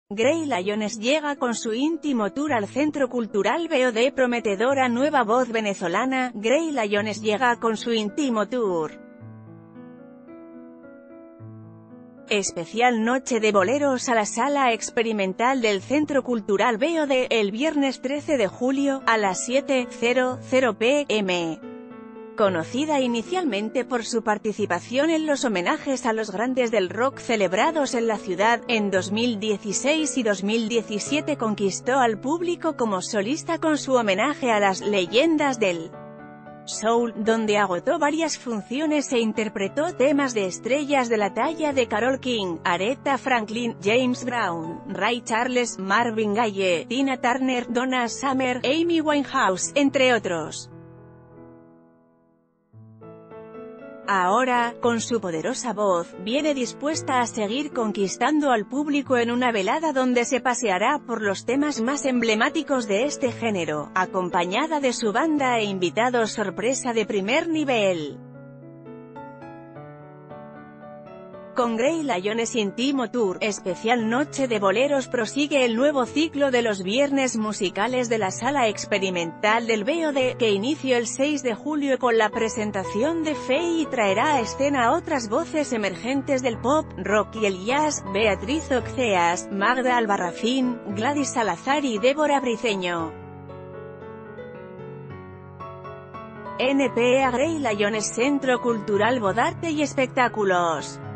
Grey Lions llega con su íntimo tour al Centro Cultural BOD. Prometedora nueva voz venezolana, Grey Lions llega con su íntimo tour. Especial Noche de Boleros a la Sala Experimental del Centro Cultural BOD, el viernes 13 de julio, a las 7:00 p.m. Conocida inicialmente por su participación en los homenajes a los grandes del rock celebrados en la ciudad, en 2016 y 2017 conquistó al público como solista con su homenaje a las leyendas del soul, donde agotó varias funciones e interpretó temas de estrellas de la talla de Carole King, Aretha Franklin, James Brown, Ray Charles, Marvin Gaye, Tina Turner, Donna Summer, Amy Winehouse, entre otros. Ahora, con su poderosa voz, viene dispuesta a seguir conquistando al público en una velada donde se paseará por los temas más emblemáticos de este género, acompañada de su banda e invitados sorpresa de primer nivel. Con Grey Lions Íntimo Tour, Especial Noche de Boleros prosigue el nuevo ciclo de los viernes musicales de la Sala Experimental del BOD, que inició el 6 de julio con la presentación de Faye y traerá a escena a otras voces emergentes del pop, rock y el jazz, Beatriz Oceas, Magda Albarracín, Gladys Salazar y Débora Briceño. NPA Grey Lions Centro Cultural Bodarte y Espectáculos.